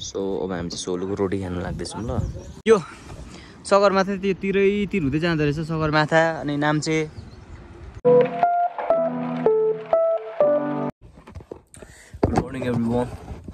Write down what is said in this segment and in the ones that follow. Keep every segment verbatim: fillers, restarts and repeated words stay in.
So अब हामी चाहिँ सोलुको रोटी खानु लाग्दैछौँ ल। यो सगरमाथा त्यो तिरै तिर हुँदै जाँदो रहेछ सगरमाथा अनि नाम चाहिँ गुड मर्निङ एभ्रिवान।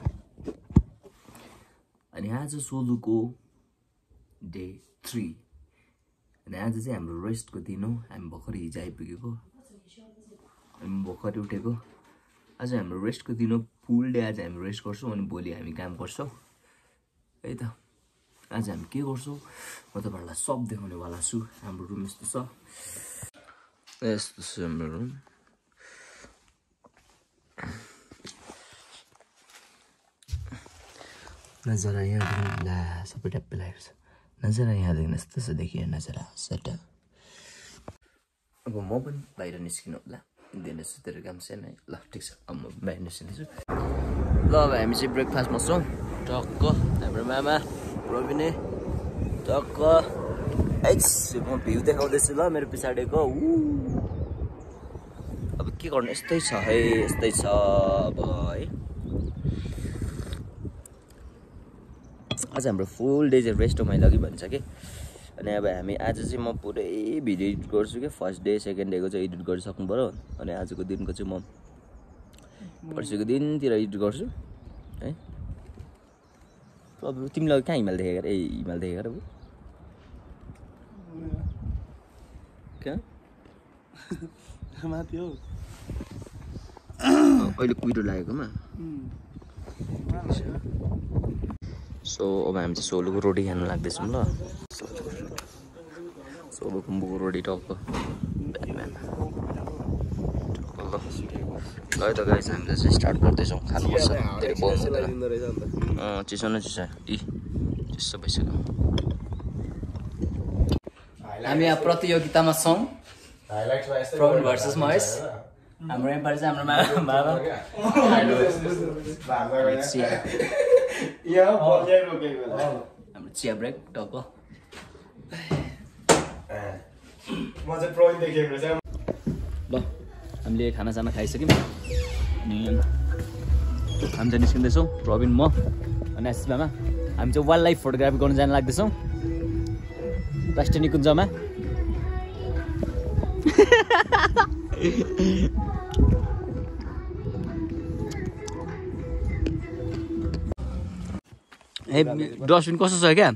अनि आज सोलुको डे थ्री अनि आज चाहिँ हाम्रो रेस्टको दिन हो। हामी भर्खर हिजो आइपुगेको, हामी भर्खर उठेको। आज हाम्रो रेस्टको दिन हो, फुल डे आज हामी रेस्ट गर्छौँ अनि भोलि हामी काम गर्छौँ है त। आज हामी के गर्छौँ म तपाईँहरूलाई सब देखाउनेवाला छु। हाम्रो रुम यस्तो छ, यस्तो छ हाम्रो रुम। नजारा यहाँ ला सबै ट्याप्पै लागेको छ। नजारा यहाँदेखि यस्तो छ, देखियो नजारा सट। अब म पनि बाहिर निस्किनु होला, दिनेछु तेरो काम छैन है। ल ठिक छ, अब म बाहिर निस्किँदैछु। ल अब हामी चाहिँ ब्रेकफास्टमा छौँ टक्क। हाम्रो मामा प्रविने टक्क एच म भ्यू देखाउँदैछु ल मेरो पछाडिको। अब के गर्नु, यस्तै छ है, यस्तै छ अब है। आज हाम्रो फुल डे चाहिँ रेस्ट हो, मैले अघि भन्छ कि। अनि अब हामी आज चाहिँ म पुरै भिडियो एडिट गर्छु कि। फर्स्ट डे सेकेन्ड डेको चाहिँ एडिट गरिसक्नु पऱ्यो अनि आजको दिनको चाहिँ म पर्सिको दिनतिर एडिट गर्छु है। अब तिमीलाई कहाँ हिमाल देखेको ए हिमाल देखेको र कहाँ माथि हो अहिले कुहिरो लागेकोमा। सो अब हामी चाहिँ सोलुको रोटी खानु लाग्दैछौँ ल। सोलुको मुखको रोटी टक्क ल है त गाइस, हामीले चाहिँ स्टार्ट गर्दैछौँ। खानुपर्छ, धेरै बम हुँदैन। अँ चिसो न चिसो इ चिसो भइसक्यो। हामी यहाँ प्रतियोगितामा छौँ, प्रवीण भर्सेस महेश। हाम्रो नेपाली चाहिँ हाम्रो मामा हाम्रो चिया ब्रेक टक्क। ल हामीले खानासाना खाइसक्यौँ अनि हामी चाहिँ निस्किँदैछौँ, प्रवीण म अनि आशिष मामा। हामी चाहिँ वाइल्ड लाइफ फोटोग्राफी गर्नु जान लाग्दैछौँ राष्ट्रिय निकुञ्जमा। ए डस्टबिन कस्तो छ क्या,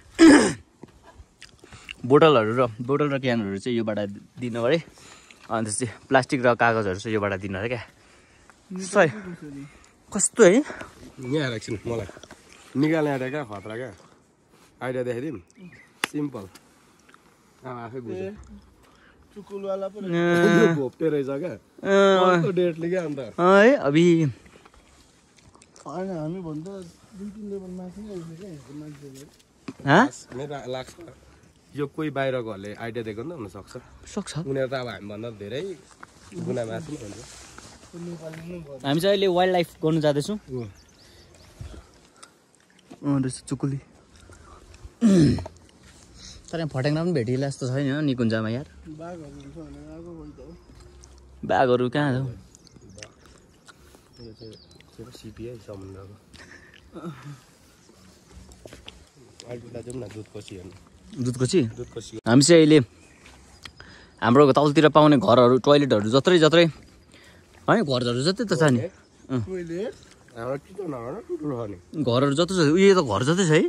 बोतलहरू र बोतल र क्यानहरू चाहिँ योबाट दिनु अरे, अन्त चाहिँ प्लास्टिक र कागजहरू चाहिँ योबाट दिनु अरे क्या। सही कस्तो है यहाँ राख्छु मलाई निकाल्ने आइडिया क्या, खतरा क्या आइडिया देखाइदिउँ। सिम्पल आफै बुझ्यो चुकुलवाला पनि घोप्टे रहेछ क्या डेटले क्या। अन्त है अभि हामी भन्दा दुई तिन लेभल माथि नै आइसक्यो क्या मान्छेले। मेरो लाग्छ यो कोही बाहिरकोहरूले आइडिया दिएको नि त हुनसक्छ सक्छ। उनीहरू त अब हामीभन्दा धेरै गुना माथि नै भन्छ। हामी चाहिँ अहिले वाइल्ड लाइफ गर्नु जाँदैछौँ। रहेछ चुकुली, तर यहाँ फट्याङ्ग्रा पनि भेटिएला जस्तो छैन निकुञ्जमा यार। बाघहरू कहाँ छ? सिपिआई समुद्रको दुधकोसी दुधकोसी दुधकोसी। हामी चाहिँ अहिले हाम्रो तलतिर पाउने घरहरू टोइलेटहरू जत्रै जत्रै है, घरहरू जत्रै त छ नि, घरहरू जत्रो छ उयो त घर जत्रै छ है।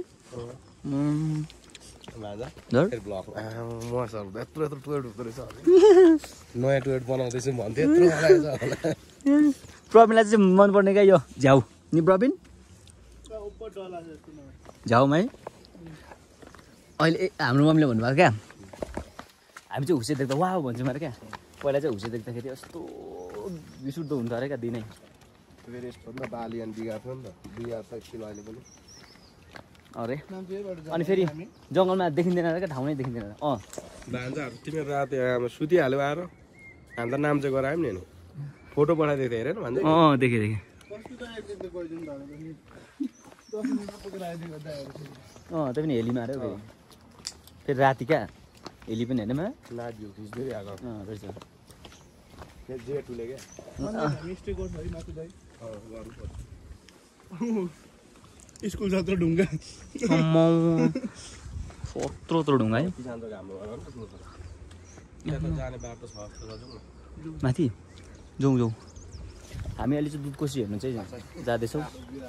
नयाँ टोइलेट बनाउँदैछु भन्थ्यो प्रवीणलाई चाहिँ मनपर्ने क्या यो झ्याउ नि प्रवीण झ्याउमा है। अहिले हाम्रो मम्मीले भन्नुभएको क्या, हामी चाहिँ हुसे देख्दा वाह भन्छौँ अरे क्या। पहिला चाहिँ हुसे देख्दाखेरि यस्तो रिस उठ्दो हुन्छ अरे क्या दिनै। बाली अनि बिगार थियो नि त, बिगार त किन अहिले पनि अरे। अनि फेरि जङ्गलमा देखिँदैन अरे क्या, ठाउँ नै देखिँदैन। अँ भान्जाहरू तिमीहरू राति आमा सुतिहाल्यो आएर हामी त नाम चाहिँ गरायौँ नि। फोटो पठाइदिएको थियो हेरेन भन्छ। अँ देखेँ देखेँ। अँ त्यो पनि हेलीमा अरे फेरि राति क्या हेली पनि हेर्नेमा नाच भ्यू खिच्दै आएको रहेछ। जेठुले क्या स्कुल जत्रो ढुङ्गा सत्रो त्रो ढुङ्गा है माथि जाउँ जाउँ हामी अहिले चाहिँ दुधकोशी हेर्नु चाहिँ जाँदैछौँ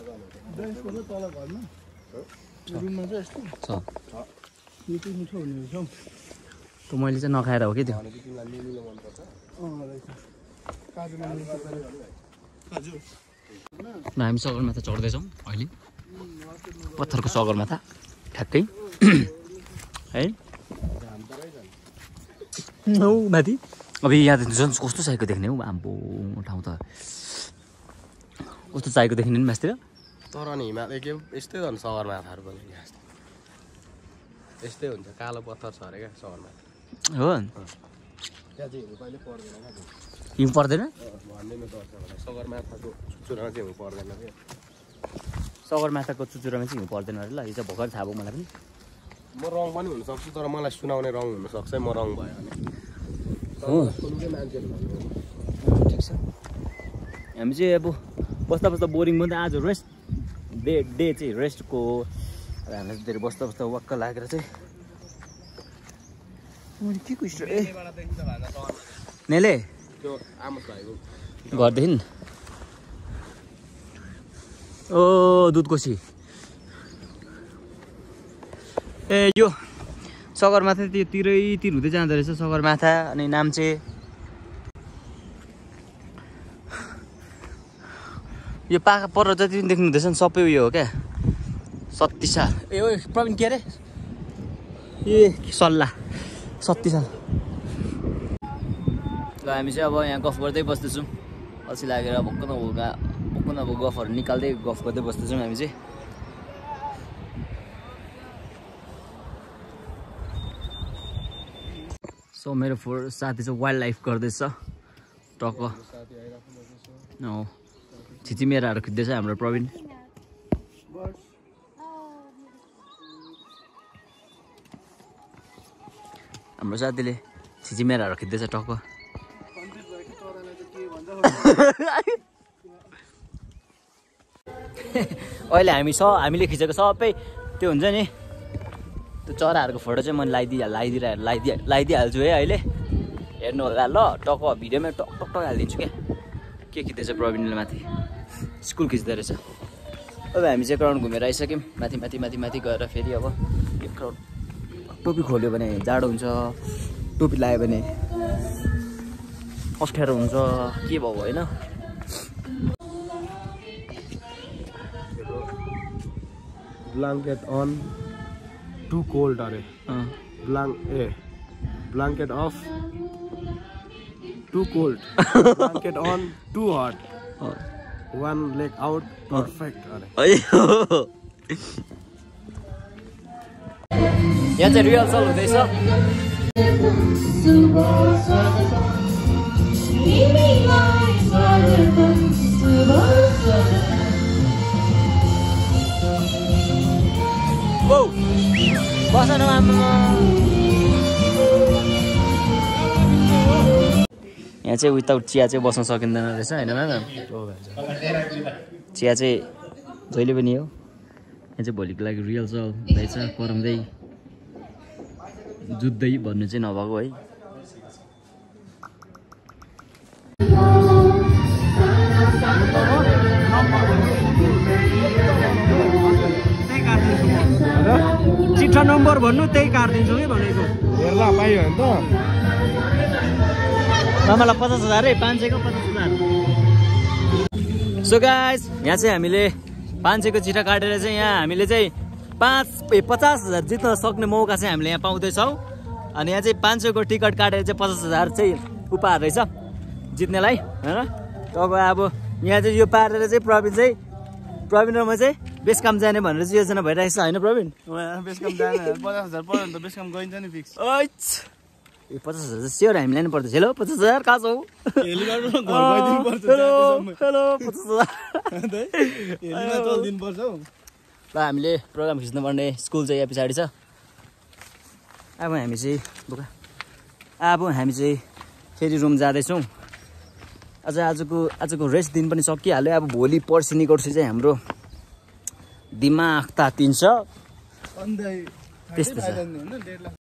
रुममा चाहिँ यस्तो छ यो चाहिँ मिठो हुने रहेछ हौ त मैले चाहिँ नखाएर हो कि त्यो अँ रहेछ काजुमा मिठो पऱ्यो काजु हामी सगरमाथा चढ्दैछौँ अहिले पत्थरको सगरमाथा ठ्याक्कै है हौ माथि अब यहाँ त झन् कस्तो चाहिएको देख्ने हौ आम्बो ठाउँ त कस्तो चाहिएको देखिने नि मासतिर तर नि हिमालय के यस्तै हो नि सगरमाथाहरू पनि यस्तै हुन्छ कालो पत्थर छ अरे क्या सगरमाथा हो त्यहाँ चाहिँ हिउँ कहिले पर्दैन क्या हिउँ पर्दैन भन्दैन पर्छ भने सगरमाथाको चुचुरामा चाहिँ हिउँ पर्दैन क्या सगरमाथाको चुचुरामा चाहिँ हिउँ पर्दैन अरे ल यो चाहिँ भर्खर थाहा भयो मलाई पनि म रङ पनि हुनसक्छु तर मलाई सुनाउने रङ हुनसक्छ म रङ भयो भने हो मान्छेहरू भन्नु ठिक छ हामी चाहिँ अब बस्दा बस्दा बोरिङ पनि आज रेस्ट डे डे चाहिँ रेस्टको हो अब हामीलाई धेरै बस्दा बस्दा वाक्क लागेर चाहिँ मैले के को स्टोरी ए नेले त्यो आमोस भाइको घरदेखि ओ दुधकोशी ए यो सगरमाथा त्यो तिरै तिर हुँदै जाँदो रहेछ सगरमाथा अनि नाम्चे यो पाखा पर जति पनि देख्नु हुँदैछ नि सबै उयो हो क्या सत्तिसा ए ओ प्रवीण के अरे ए सल्लाह सत्तिसा ल हामी चाहिँ अब यहाँ गफ गर्दै बस्दैछौँ अल्छी लागेर भक्क न भोका भक्क न अब गफहरू निकाल्दै गफ गर्दै बस्दैछौँ हामी चाहिँ सो मेरो फोर साथी चाहिँ वाइल्ड लाइफ गर्दैछ टक्क हो छिचिमेराहरू खिच्दैछ हाम्रो प्रवीण हाम्रो साथीले छिचिमेराहरू खिच्दैछ टक्क अहिले हामी स हामीले खिचेको सबै त्यो हुन्छ नि त्यो चराहरूको फोटो चाहिँ मैले लगाइदिइ लगाइदिइरह लगाइदिइ लगाइदिइहाल्छु है अहिले हेर्नु होला ल टक्क भिडियोमा टक टक टक हालिदिन्छु क्या के खिच्दैछ प्रवीणले माथि स्कुल खिच्दो रहेछ अब हामी चाहिँ ग्राउन्ड घुमेर आइसक्यौँ माथि माथि माथि माथि गएर फेरि अब एक क्राउड टोपी खोल्यो भने जाडो हुन्छ टोपी लगायो भने अप्ठ्यारो हुन्छ के भयो होइन ब्ल्याङ्केट अन टु कोल्ड अरे ब्लाङ a blanket of too cold blanket on too hot one leg out perfect अरे यहाँ चाहिँ रिहर्सल हुँदैछ बस न यहाँ चाहिँ विदाउट चिया चाहिँ बस्न सकिँदैन रहेछ होइन म्याम चिया चाहिँ जहिले पनि हो यहाँ चाहिँ भोलिको लागि रिहर्सल हुँदैछ कराउँदै जुत्दै भन्नु चाहिँ नभएको है चिठा नम्बर भन्नु त्यही काटिदिन्छु कि भनेको हेर्दा पाइयो भने त मामालाई पचास हजार है पाँच सयको पचास हजार सो गाइस यहाँ चाहिँ हामीले पाँच सयको चिठा काटेर चाहिँ यहाँ हामीले चाहिँ पाँच ए पचास हजार जित्न सक्ने मौका चाहिँ हामीले यहाँ पाउँदैछौँ अनि यहाँ चाहिँ पाँच सयको टिकट काटेर चाहिँ पचास हजार चाहिँ उपहार रहेछ जित्नेलाई होइन अब अब यहाँ चाहिँ यो पारेर चाहिँ प्रवीण चाहिँ प्रवीण र म चाहिँ बेस काम जाने भनेर चाहिँ योजना भइरहेको छ होइन प्रवीण बेस काम जाने पचास हजार पर्यो भने त बेस काम गइन्छ नि फिक्स ए पचास हजार चाहिँ स्योर हामीले नै पर्दैछ हेलो पचास हजार कहाँ छौ हेलिकप्टर घर गइदिनु पर्छ हेलो हेलो पचास हजार हेलिमा चल्दिनु पर्छ हौ ल हामीले प्रोग्राम खिच्नुपर्ने स्कुल चाहिँ यहाँ पछाडि छ अब हामी चाहिँ बोका अब हामी चाहिँ फेरि रुम जाँदैछौँ अझ आजको आजको रेस्ट दिन पनि सकिहाल्यो अब भोलि पर्सि निकोर्सि चाहिँ हाम्रो दिमाग तातिन्छ अन्त त्यस्तो छ होइन डेढ लाख